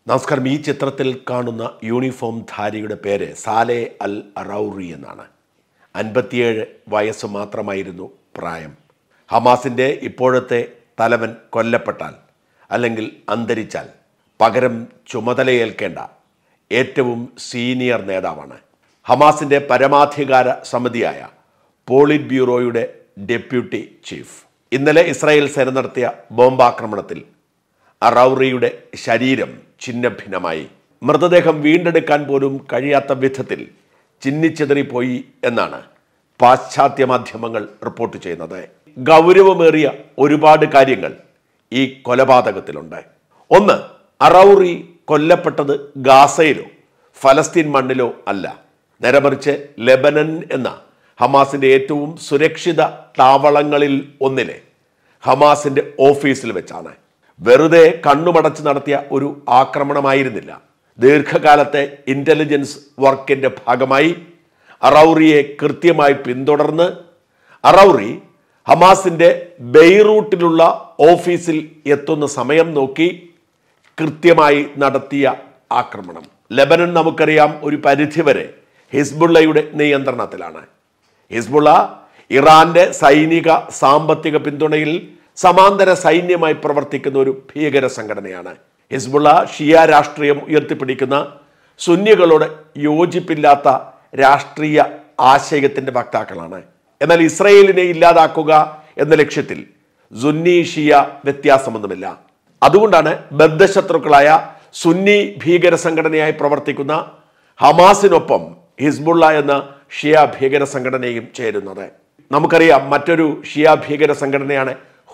നമസ്കാരം. ഈ ചിത്രത്തിൽ കാണുന്ന യൂണിഫോം ധാരിയുടെ പേര് സാലെ അൽ അറൗറി എന്നാണ്. 57 വയസ്സ് മാത്രമായിരുന്നു പ്രായം. ഹമാസിൻ്റെ ഇപ്പോഴത്തെ തലവൻ കൊല്ലപ്പെട്ടാൽ അല്ലെങ്കിൽ അന്തരിച്ചാൽ പകരം ചുമതലയേൽക്കേണ്ട ഏറ്റവും സീനിയർ നേതാവാണ്. ഹമാസിൻ്റെ പരമാധികാര സമിതിയായ പോളിറ്റ് ബ്യൂറോയുടെ ഡെപ്യൂട്ടി ചീഫ്. ഇന്നലെ ഇസ്രായേൽ സേന നടത്തിയ ബോംബാക്രമണത്തിൽ അറൗറിയുടെ ശരീരം ഛിന്നഭിന്നമായി. മൃതദേഹം വീണ്ടെടുക്കാൻ പോലും കഴിയാത്ത വിധത്തിൽ ചിന്നിച്ചെതറിപ്പോയി എന്നാണ് പാശ്ചാത്യ മാധ്യമങ്ങൾ റിപ്പോർട്ട് ചെയ്യുന്നത്. ഗൗരവമേറിയ ഒരുപാട് കാര്യങ്ങൾ ഈ കൊലപാതകത്തിലുണ്ട്. ഒന്ന്, അറൗറി കൊല്ലപ്പെട്ടത് ഗാസയിലോ ഫലസ്തീൻ മണ്ണിലോ അല്ല, നേരെമറിച്ച് ലെബനൻ എന്ന ഹമാസിൻ്റെ ഏറ്റവും സുരക്ഷിത താവളങ്ങളിൽ ഒന്നിലെ ഹമാസിൻ്റെ ഓഫീസിൽ വെച്ചാണ്. വെറുതെ കണ്ണുമടച്ച് നടത്തിയ ഒരു ആക്രമണമായിരുന്നില്ല. ദീർഘകാലത്തെ ഇൻ്റലിജൻസ് വർക്കിൻ്റെ ഭാഗമായി അറൗറിയെ കൃത്യമായി പിന്തുടർന്ന് അറൗറി ഹമാസിൻ്റെ ബെയ്റൂട്ടിലുള്ള ഓഫീസിൽ എത്തുന്ന സമയം നോക്കി കൃത്യമായി നടത്തിയ ആക്രമണം. ലെബനൻ നമുക്കറിയാം ഒരു പരിധിവരെ ഹിസ്ബുള്ളയുടെ നിയന്ത്രണത്തിലാണ്. ഹിസ്ബുള്ള ഇറാന്റെ സൈനിക സാമ്പത്തിക പിന്തുണയിൽ സമാന്തര സൈന്യമായി പ്രവർത്തിക്കുന്ന ഒരു ഭീകര സംഘടനയാണ്. ഹിസ്ബുള്ള ഷിയ രാഷ്ട്രീയം ഉയർത്തിപ്പിടിക്കുന്ന സുന്നികളോട് യോജിപ്പില്ലാത്ത രാഷ്ട്രീയ ആശയത്തിൻ്റെ വക്താക്കളാണ്. എന്നാൽ ഇസ്രയേലിനെ ഇല്ലാതാക്കുക എന്ന ലക്ഷ്യത്തിൽ സുന്നി ഷിയ വ്യത്യാസമൊന്നുമില്ല. അതുകൊണ്ടാണ് ബദ്ധശത്രുക്കളായ സുന്നി ഭീകര സംഘടനയായി പ്രവർത്തിക്കുന്ന ഹമാസിനൊപ്പം ഹിസ്ബുള്ള എന്ന ഷിയ ഭീകര സംഘടനയും ചേരുന്നത്. നമുക്കറിയാം മറ്റൊരു ഷിയ ഭീകര സംഘടനയാണ്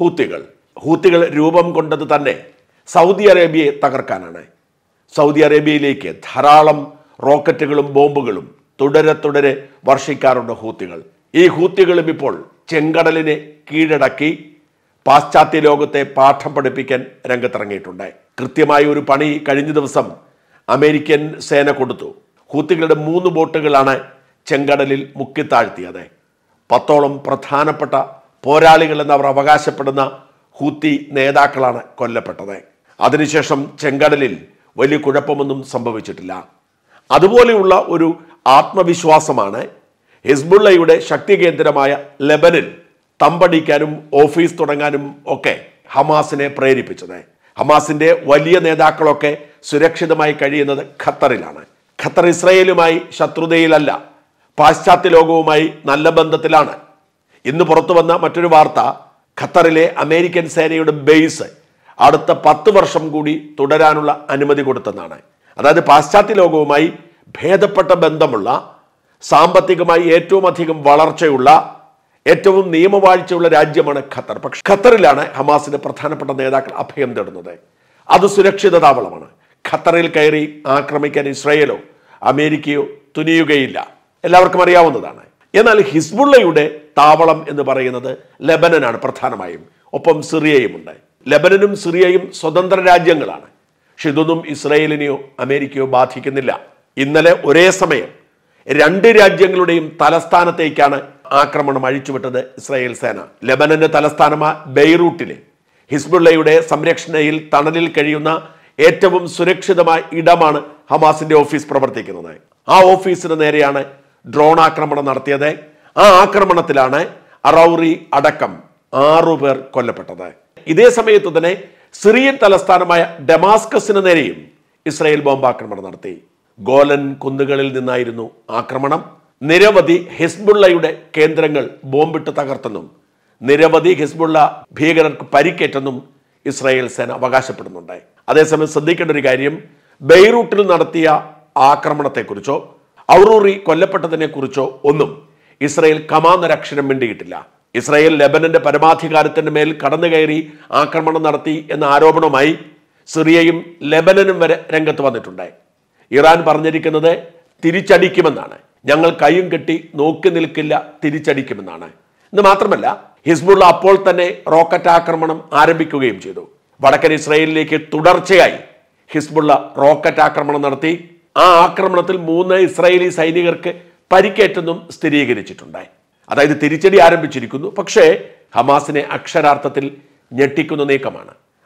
ഹൂത്തികൾ രൂപം കൊണ്ടത് തന്നെ സൗദി അറേബ്യയെ തകർക്കാനാണ്. സൗദി അറേബ്യയിലേക്ക് ധാരാളം റോക്കറ്റുകളും ബോംബുകളും തുടരെ വർഷിക്കാറുണ്ട് ഹൂത്തികൾ. ഈ ഹൂത്തികളും ഇപ്പോൾ ചെങ്കടലിനെ കീഴടക്കി പാശ്ചാത്യ ലോകത്തെ പാഠം പഠിപ്പിക്കാൻ രംഗത്തിറങ്ങിയിട്ടുണ്ട്. കൃത്യമായ ഒരു പണി കഴിഞ്ഞ ദിവസം അമേരിക്കൻ സേന കൊടുത്തു. ഹൂത്തികളുടെ 3 ബോട്ടുകളാണ് ചെങ്കടലിൽ മുക്കിത്താഴ്ത്തിയത്. 10ഓളം പ്രധാനപ്പെട്ട പോരാളികളെന്ന് അവർ അവകാശപ്പെടുന്ന ഹൂത്തി നേതാക്കളാണ് കൊല്ലപ്പെട്ടത്. അതിനുശേഷം ചെങ്കടലിൽ വലിയ കുഴപ്പമൊന്നും സംഭവിച്ചിട്ടില്ല. അതുപോലെയുള്ള ഒരു ആത്മവിശ്വാസമാണ് ഹിസ്ബുള്ളയുടെ ശക്തി കേന്ദ്രമായ ലെബനിൽ തമ്പടിക്കാനും ഓഫീസ് തുടങ്ങാനും ഒക്കെ ഹമാസിനെ പ്രേരിപ്പിച്ചത്. ഹമാസിൻ്റെ വലിയ നേതാക്കളൊക്കെ സുരക്ഷിതമായി കഴിയുന്നത് ഖത്തറിലാണ്. ഖത്തർ ഇസ്രയേലുമായി ശത്രുതയിലല്ല, പാശ്ചാത്യ ലോകവുമായി നല്ല ബന്ധത്തിലാണ്. ഇന്ന് പുറത്തു വന്ന മറ്റൊരു വാർത്ത ഖത്തറിലെ അമേരിക്കൻ സേനയുടെ ബേസ് അടുത്ത 10 വർഷം കൂടി തുടരാനുള്ള അനുമതി കൊടുത്തെന്നാണ്. അതായത് പാശ്ചാത്യ ലോകവുമായി ഭേദപ്പെട്ട ബന്ധമുള്ള, സാമ്പത്തികമായി ഏറ്റവും അധികം വളർച്ചയുള്ള, ഏറ്റവും നിയമവാഴ്ചയുള്ള രാജ്യമാണ് ഖത്തർ. പക്ഷെ ഖത്തറിലാണ് ഹമാസിന്റെ പ്രധാനപ്പെട്ട നേതാക്കൾ അഭയം തേടുന്നത്. അത് സുരക്ഷിത താവളമാണ്. ഖത്തറിൽ കയറി ആക്രമിക്കാൻ ഇസ്രായേലോ അമേരിക്കയോ തുനിയുകയില്ല, എല്ലാവർക്കും അറിയാവുന്നതാണ്. എന്നാൽ ഹിസ്ബുള്ളയുടെ താവളം എന്ന് പറയുന്നത് ലെബനനാണ് പ്രധാനമായും, ഒപ്പം സിറിയയുമുണ്ട്. ലെബനനും സിറിയയും സ്വതന്ത്ര രാജ്യങ്ങളാണ്. പക്ഷെ ഇതൊന്നും ഇസ്രായേലിനെയോ അമേരിക്കയോ ബാധിക്കുന്നില്ല. ഇന്നലെ ഒരേ സമയം 2 രാജ്യങ്ങളുടെയും തലസ്ഥാനത്തേക്കാണ് ആക്രമണം അഴിച്ചുവിട്ടത് ഇസ്രായേൽ സേന. ലെബനന്റെ തലസ്ഥാനമായ ബെയ്റൂട്ടിലെ ഹിസ്ബുള്ളയുടെ സംരക്ഷണയിൽ തണലിൽ കഴിയുന്ന ഏറ്റവും സുരക്ഷിതമായ ഇടമാണ് ഹമാസിന്റെ ഓഫീസ് പ്രവർത്തിക്കുന്നത്. ആ ഓഫീസിന് നേരെയാണ് ഡ്രോൺ ആക്രമണം നടത്തിയത്. ആ ആക്രമണത്തിലാണ് അറൗറി അടക്കം 6 പേർ കൊല്ലപ്പെട്ടത്. ഇതേ സമയത്ത് തന്നെ സിറിയൻ തലസ്ഥാനമായ ഡമാസ്കസിന് നേരെയും ഇസ്രായേൽ ബോംബാക്രമണം നടത്തി. ഗോലൻ കുന്നുകളിൽ നിന്നായിരുന്നു ആക്രമണം. നിരവധി ഹിസ്ബുള്ളയുടെ കേന്ദ്രങ്ങൾ ബോംബിട്ട് തകർത്തെന്നും നിരവധി ഹിസ്ബുള്ള ഭീകരർക്ക് പരിക്കേറ്റെന്നും ഇസ്രായേൽ സേന അവകാശപ്പെടുന്നുണ്ട്. അതേസമയം ശ്രദ്ധിക്കേണ്ട ഒരു കാര്യം, ബെയ്റൂട്ടിൽ നടത്തിയ ആക്രമണത്തെക്കുറിച്ചോ അറൗറി കൊല്ലപ്പെട്ടതിനെ കുറിച്ചോ ഒന്നും ഇസ്രായേൽ കമാന്നൊരക്ഷരം മിണ്ടിയിട്ടില്ല. ഇസ്രായേൽ ലെബനന്റെ പരമാധികാരത്തിന്റെ മേൽ കടന്നു കയറി ആക്രമണം നടത്തി എന്ന ആരോപണവുമായി സിറിയയും ലെബനനും വരെ രംഗത്ത് വന്നിട്ടുണ്ട്. ഇറാൻ പറഞ്ഞിരിക്കുന്നത് തിരിച്ചടിക്കുമെന്നാണ്. ഞങ്ങൾ കൈയും കെട്ടി നോക്കി നിൽക്കില്ല, തിരിച്ചടിക്കുമെന്നാണ്. ഇത് മാത്രമല്ല, ഹിസ്ബുള്ള അപ്പോൾ തന്നെ റോക്കറ്റ് ആക്രമണം ആരംഭിക്കുകയും ചെയ്തു. വടക്കൻ ഇസ്രായേലിലേക്ക് തുടർച്ചയായി ഹിസ്ബുള്ള റോക്കറ്റ് ആക്രമണം നടത്തി. ആ ആക്രമണത്തിൽ 3 ഇസ്രായേലി സൈനികർക്ക് പരിക്കേറ്റെന്നും സ്ഥിരീകരിച്ചിട്ടുണ്ട്. അതായത് തിരിച്ചടി ആരംഭിച്ചിരിക്കുന്നു. പക്ഷേ ഹമാസിനെ അക്ഷരാർത്ഥത്തിൽ ഞെട്ടിക്കുന്ന നീക്കമാണ്.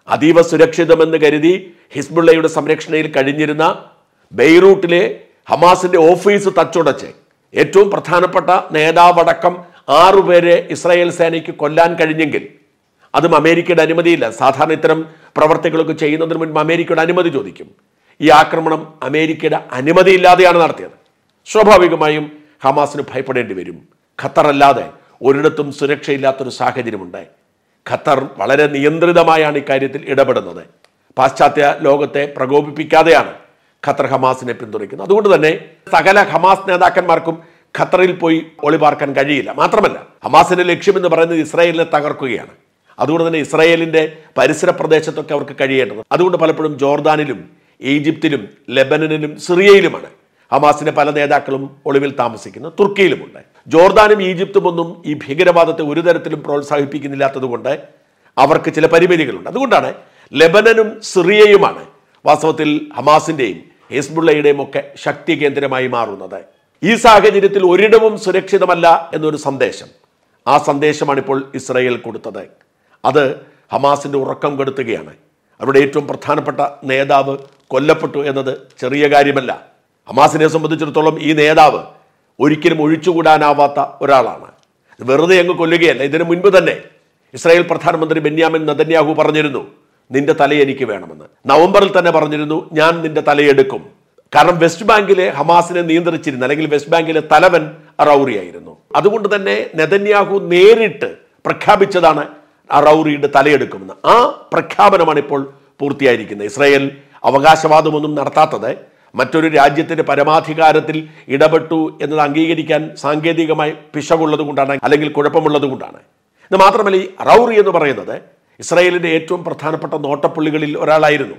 അതീവ സുരക്ഷിതമെന്ന് കരുതി ഹിസ്ബുള്ളയുടെ സംരക്ഷണയിൽ കഴിഞ്ഞിരുന്ന ബെയ്റൂട്ടിലെ ഹമാസിന്റെ ഓഫീസ് തച്ചുടച്ച് ഏറ്റവും പ്രധാനപ്പെട്ട നേതാവടക്കം 6 പേരെ ഇസ്രായേൽ സേനയ്ക്ക് കൊല്ലാൻ കഴിഞ്ഞെങ്കിൽ അതും അമേരിക്കയുടെ അനുമതിയില്ല. സാധാരണ ഇത്തരം പ്രവർത്തികളൊക്കെ ചെയ്യുന്നതിന് മുൻപ് അമേരിക്കയുടെ അനുമതി ചോദിക്കും. ഈ ആക്രമണം അമേരിക്കയുടെ അനുമതിയില്ലാതെയാണ് നടത്തിയത്. സ്വാഭാവികമായും ഹമാസിന് ഭയപ്പെടേണ്ടി വരും. ഖത്തർ അല്ലാതെ ഒരിടത്തും സുരക്ഷയില്ലാത്തൊരു സാഹചര്യമുണ്ട്. ഖത്തർ വളരെ നിയന്ത്രിതമായാണ് ഇക്കാര്യത്തിൽ ഇടപെടുന്നത്. പാശ്ചാത്യ ലോകത്തെ പ്രകോപിപ്പിക്കാതെയാണ് ഖത്തർ ഹമാസിനെ പിന്തുണയ്ക്കുന്നത്. അതുകൊണ്ട് തന്നെ സകല ഹമാസ് നേതാക്കന്മാർക്കും ഖത്തറിൽ പോയി ഒളിപാർക്കാൻ കഴിയില്ല. മാത്രമല്ല, ഹമാസിന്റെ ലക്ഷ്യമെന്ന് പറയുന്നത് ഇസ്രായേലിനെ തകർക്കുകയാണ്. അതുകൊണ്ട് തന്നെ ഇസ്രായേലിന്റെ പരിസര പ്രദേശത്തൊക്കെ അവർക്ക് കഴിയേണ്ടത്. അതുകൊണ്ട് പലപ്പോഴും ജോർദാനിലും ഈജിപ്തിലും ലെബനനിലും സിറിയയിലുമാണ് ഹമാസിന്റെ പല നേതാക്കളും ഒളിവിൽ താമസിക്കുന്നത്. തുർക്കിയിലുമുണ്ട്. ജോർദാനും ഈജിപ്തും ഒന്നും ഈ ഭീകരവാദത്തെ ഒരു തരത്തിലും പ്രോത്സാഹിപ്പിക്കുന്നില്ലാത്തത് കൊണ്ട് അവർക്ക് ചില പരിമിതികളുണ്ട്. അതുകൊണ്ടാണ് ലെബനനും സിറിയയുമാണ് വാസ്തവത്തിൽ ഹമാസിന്റെയും ഹിസ്ബുള്ളയുടെയും ഒക്കെ ശക്തി കേന്ദ്രമായി മാറുന്നത്. ഈ സാഹചര്യത്തിൽ ഒരിടവും സുരക്ഷിതമല്ല എന്നൊരു സന്ദേശം, ആ സന്ദേശമാണ് ഇപ്പോൾ ഇസ്രായേൽ കൊടുത്തത്. അത് ഹമാസിന്റെ ഉറക്കം കെടുത്തുകയാണ്. അവരുടെ ഏറ്റവും പ്രധാനപ്പെട്ട നേതാവ് കൊല്ലപ്പെട്ടു എന്നത് ചെറിയ കാര്യമല്ല. ഹമാസിനെ സംബന്ധിച്ചിടത്തോളം ഈ നേതാവ് ഒരിക്കലും ഒഴിച്ചുകൂടാനാവാത്ത ഒരാളാണ്. വെറുതെ അങ്ങ് കൊല്ലുകയല്ല. ഇതിനു മുൻപ് തന്നെ ഇസ്രായേൽ പ്രധാനമന്ത്രി ബെന്യാമിൻ നെതന്യാഹു പറഞ്ഞിരുന്നു, നിന്റെ തല എനിക്ക് വേണമെന്ന്. നവംബറിൽ തന്നെ പറഞ്ഞിരുന്നു, ഞാൻ നിന്റെ തലയെടുക്കും. കാരണം വെസ്റ്റ് ബാങ്കിലെ ഹമാസിനെ നിയന്ത്രിച്ചിരുന്ന അല്ലെങ്കിൽ വെസ്റ്റ് ബാങ്കിലെ തലവൻ അറൗറിയായിരുന്നു. അതുകൊണ്ട് തന്നെ നെതന്യാഹു നേരിട്ട് പ്രഖ്യാപിച്ചതാണ് അറൗറിയുടെ തലയെടുക്കുമെന്ന്. ആ പ്രഖ്യാപനമാണ് ഇപ്പോൾ പൂർത്തിയായിരിക്കുന്നത്. ഇസ്രായേൽ അവകാശവാദമൊന്നും നടത്താത്തത് മറ്റൊരു രാജ്യത്തിന്റെ പരമാധികാരത്തിൽ ഇടപെട്ടു എന്നത് അംഗീകരിക്കാൻ സാങ്കേതികമായി പിശകുള്ളത് കൊണ്ടാണ്, അല്ലെങ്കിൽ കുഴപ്പമുള്ളത് കൊണ്ടാണ്. ഇത് മാത്രമല്ല, ഈ അറൗറി എന്ന് പറയുന്നത് ഇസ്രായേലിന്റെ ഏറ്റവും പ്രധാനപ്പെട്ട നോട്ടപ്പുള്ളികളിൽ ഒരാളായിരുന്നു.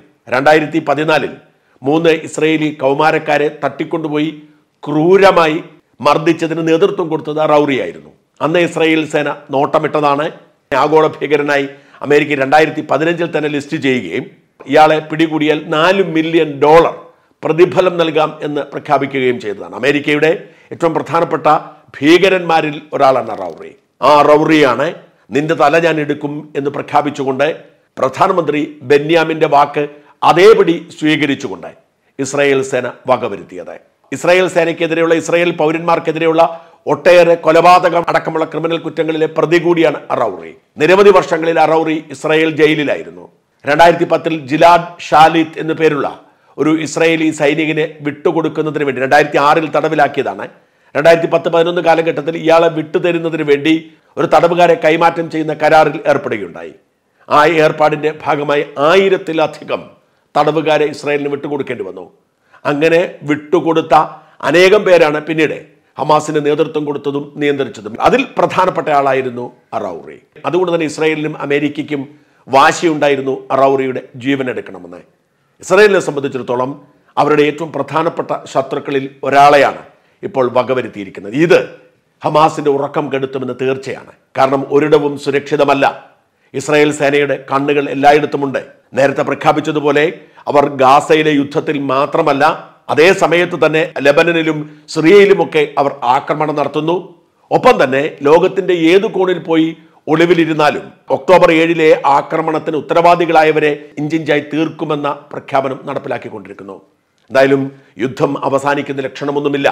2014 3 ഇസ്രായേലി കൗമാരക്കാരെ തട്ടിക്കൊണ്ടുപോയി ക്രൂരമായി മർദ്ദിച്ചതിന് നേതൃത്വം കൊടുത്തത് അറൗറിയായിരുന്നു. അന്ന് ഇസ്രായേൽ സേന നോട്ടമിട്ടതാണ്. ആഗോള ഭീകരനായി അമേരിക്ക 2015 തന്നെ ലിസ്റ്റ് ചെയ്യുകയും ഇയാളെ പിടികൂടിയാൽ $4 മില്യൺ പ്രതിഫലം നൽകാം എന്ന് പ്രഖ്യാപിക്കുകയും ചെയ്തതാണ്. അമേരിക്കയുടെ ഏറ്റവും പ്രധാനപ്പെട്ട ഭീകരന്മാരിൽ ഒരാളാണ് അറൗറി. ആ അറൗറിയാണ് നിന്റെ തല ഞാൻ എടുക്കും എന്ന് പ്രഖ്യാപിച്ചുകൊണ്ട് പ്രധാനമന്ത്രി ബെന്യാമിന്റെ വാക്ക് അതേപടി സ്വീകരിച്ചുകൊണ്ട് ഇസ്രായേൽ സേന വകവരുത്തിയത്. ഇസ്രായേൽ സേനയ്ക്കെതിരെയുള്ള, ഇസ്രായേൽ പൗരന്മാർക്കെതിരെയുള്ള ഒട്ടേറെ കൊലപാതകം അടക്കമുള്ള ക്രിമിനൽ കുറ്റങ്ങളിലെ പ്രതി കൂടിയാണ് അറൗറി. നിരവധി വർഷങ്ങളിൽ അറൗറി ഇസ്രായേൽ ജയിലിലായിരുന്നു. 2010 ജിലാദ് ഷാലിത്ത് എന്നു പേരുള്ള ഒരു ഇസ്രായേലി സൈനികനെ വിട്ടുകൊടുക്കുന്നതിന് വേണ്ടി 2006 തടവിലാക്കിയതാണ്. 2010-11 കാലഘട്ടത്തിൽ ഇയാളെ വിട്ടുതരുന്നതിന് വേണ്ടി ഒരു തടവുകാരെ കൈമാറ്റം ചെയ്യുന്ന കരാറിൽ ഏർപ്പെടുകയുണ്ടായി. ആ ഏർപ്പാടിന്റെ ഭാഗമായി 1000-ലധികം തടവുകാരെ ഇസ്രായേലിന് വിട്ടുകൊടുക്കേണ്ടി വന്നു. അങ്ങനെ വിട്ടുകൊടുത്ത അനേകം പേരാണ് പിന്നീട് ഹമാസിന് നേതൃത്വം കൊടുത്തതും നിയന്ത്രിച്ചതും. അതിൽ പ്രധാനപ്പെട്ട ആളായിരുന്നു അറൗറി. അതുകൊണ്ട് തന്നെ ഇസ്രായേലിനും അമേരിക്കയ്ക്കും വാശിയുണ്ടായിരുന്നു അറൗറിയുടെ ജീവൻ എടുക്കണമെന്ന്. ഇസ്രായേലിനെ സംബന്ധിച്ചിടത്തോളം അവരുടെ ഏറ്റവും പ്രധാനപ്പെട്ട ശത്രുക്കളിൽ ഒരാളെയാണ് ഇപ്പോൾ വകവരുത്തിയിരിക്കുന്നത്. ഇത് ഹമാസിന്റെ ഉറക്കം കെടുത്തുമെന്ന് തീർച്ചയാണ്. കാരണം ഒരിടവും സുരക്ഷിതമല്ല. ഇസ്രായേൽ സേനയുടെ കണ്ണുകൾ എല്ലായിടത്തുമുണ്ട്. നേരത്തെ പ്രഖ്യാപിച്ചതുപോലെ അവർ ഗാസയിലെ യുദ്ധത്തിൽ മാത്രമല്ല, അതേ സമയത്ത് തന്നെ ലെബനനിലും സിറിയയിലുമൊക്കെ അവർ ആക്രമണം നടത്തുന്നു. ഒപ്പം തന്നെ ലോകത്തിന്റെ ഏതു കോണിൽ പോയി ഒളിവിലിരുന്നാലും ഒക്ടോബർ 7 ആക്രമണത്തിന് ഉത്തരവാദികളായവരെ ഇഞ്ചിഞ്ചായി തീർക്കുമെന്ന പ്രഖ്യാപനം നടപ്പിലാക്കിക്കൊണ്ടിരിക്കുന്നു. എന്തായാലും യുദ്ധം അവസാനിക്കുന്ന ലക്ഷണമൊന്നുമില്ല.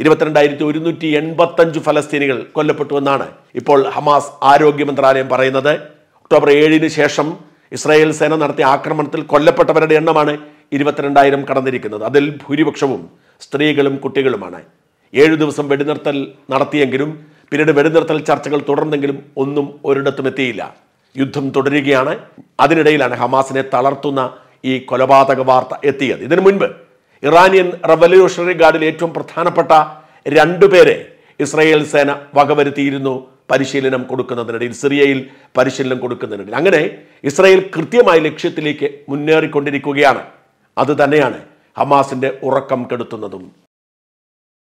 22,185 ഫലസ്തീനികൾ കൊല്ലപ്പെട്ടുവെന്നാണ് ഇപ്പോൾ ഹമാസ് ആരോഗ്യ മന്ത്രാലയം പറയുന്നത്. ഒക്ടോബർ 7 ശേഷം ഇസ്രായേൽ സേന നടത്തിയ ആക്രമണത്തിൽ കൊല്ലപ്പെട്ടവരുടെ എണ്ണമാണ് 22,000 കടന്നിരിക്കുന്നത്. അതിൽ ഭൂരിപക്ഷവും സ്ത്രീകളും കുട്ടികളുമാണ്. 7 ദിവസം വെടിനിർത്തൽ നടത്തിയെങ്കിലും പിന്നീട് വെടിനിർത്തൽ ചർച്ചകൾ തുടർന്നെങ്കിലും ഒന്നും ഒരിടത്തും എത്തിയില്ല. യുദ്ധം തുടരുകയാണ്. അതിനിടയിലാണ് ഹമാസിനെ തളർത്തുന്ന ഈ കൊലപാതക വാർത്ത എത്തിയത്. ഇതിനു മുൻപ് ഇറാനിയൻ റവല്യൂഷണറി ഗാർഡിൽ ഏറ്റവും പ്രധാനപ്പെട്ട 2 പേരെ ഇസ്രായേൽ സേന വകവരുത്തിയിരുന്നു പരിശീലനം കൊടുക്കുന്നതിനിടയിൽ, സിറിയയിൽ പരിശീലനം കൊടുക്കുന്നതിനിടയിൽ. അങ്ങനെ ഇസ്രായേൽ കൃത്യമായ ലക്ഷ്യത്തിലേക്ക് മുന്നേറിക്കൊണ്ടിരിക്കുകയാണ്. അത് തന്നെയാണ് ഹമാസിന്റെ ഉറക്കം കെടുത്തുന്നതും.